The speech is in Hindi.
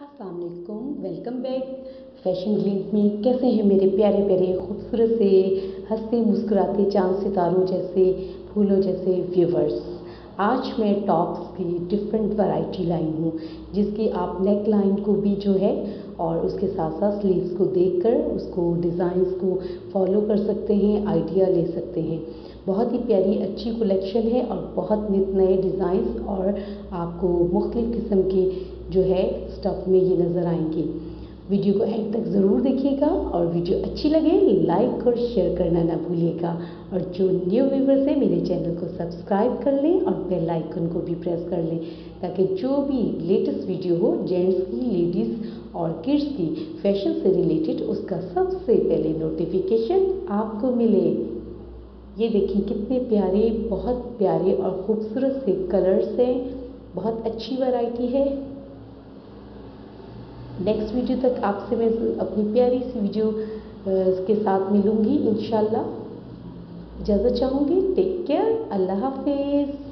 अस्सलाम वालेकुम, वेलकम बैक फैशन ग्लिम्स में। कैसे हैं मेरे प्यारे प्यारे खूबसूरत से हंसते मुस्कुराते चांद सितारों जैसे फूलों जैसे व्यूवर्स। आज मैं टॉप्स की डिफरेंट वैरायटी लाई हूँ, जिसकी आप नेक लाइन को भी जो है और उसके साथ साथ स्लीव्स को देखकर उसको डिज़ाइंस को फॉलो कर सकते हैं, आइडिया ले सकते हैं। बहुत ही प्यारी अच्छी कलेक्शन है और बहुत नित नए डिज़ाइंस और आपको मुख्तलिफ़ किस्म के जो है स्टफ़ में ये नज़र आएंगे। वीडियो को एंड तक ज़रूर देखिएगा और वीडियो अच्छी लगे लाइक और शेयर करना ना भूलिएगा। और जो न्यू व्यूवर्स हैं मेरे चैनल को सब्सक्राइब कर लें और बेल आइकन को भी प्रेस कर लें, ताकि जो भी लेटेस्ट वीडियो हो जेंट्स की, लेडीज़ और किड्स की फैशन से रिलेटेड उसका सबसे पहले नोटिफिकेशन आपको मिले। ये देखिए कितने प्यारे, बहुत प्यारे और खूबसूरत से कलर्स हैं। बहुत अच्छी वैरायटी है। नेक्स्ट वीडियो तक आपसे मैं अपनी प्यारी सी वीडियो के साथ मिलूँगी इंशाल्लाह। इजाज़त चाहूँगी। टेक केयर, अल्लाह हाफिज़।